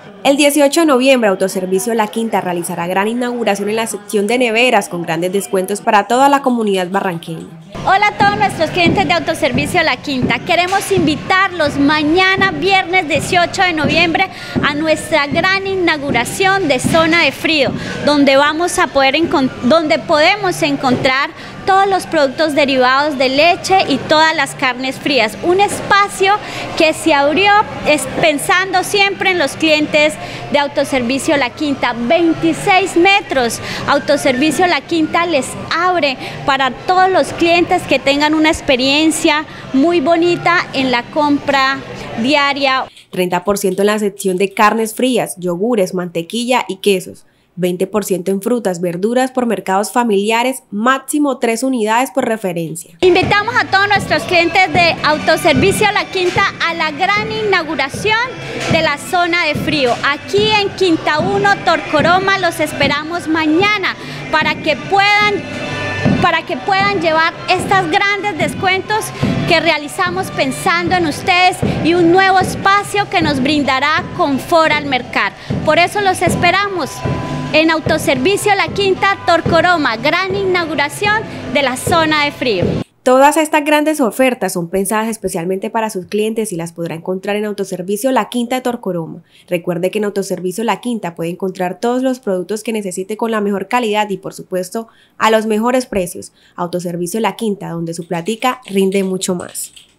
El 18 de noviembre, Autoservicio La Quinta realizará gran inauguración en la sección de neveras con grandes descuentos para toda la comunidad barranqueña. Hola a todos nuestros clientes de Autoservicio La Quinta. Queremos invitarlos mañana, viernes 18 de noviembre, a nuestra gran inauguración de Zona de Frío, donde podemos encontrar todos los productos derivados de leche y todas las carnes frías. Un espacio que se abrió pensando siempre en los clientes de Autoservicio La Quinta. 26 metros. Autoservicio La Quinta les abre para todos los clientes que tengan una experiencia muy bonita en la compra diaria. 30% en la sección de carnes frías, yogures, mantequilla y quesos. 20% en frutas, verduras por mercados familiares, máximo 3 unidades por referencia. Invitamos a todos nuestros clientes de Autoservicio La Quinta a la gran inauguración de la Zona de Frío. Aquí en Quinta 1, Torcoroma, los esperamos mañana para que puedan llevar estos grandes descuentos que realizamos pensando en ustedes y un nuevo espacio que nos brindará confort al mercado. Por eso los esperamos en Autoservicio La Quinta, Torcoroma, gran inauguración de la Zona de Frío. Todas estas grandes ofertas son pensadas especialmente para sus clientes y las podrá encontrar en Autoservicio La Quinta de Torcoroma. Recuerde que en Autoservicio La Quinta puede encontrar todos los productos que necesite con la mejor calidad y por supuesto a los mejores precios. Autoservicio La Quinta, donde su plática rinde mucho más.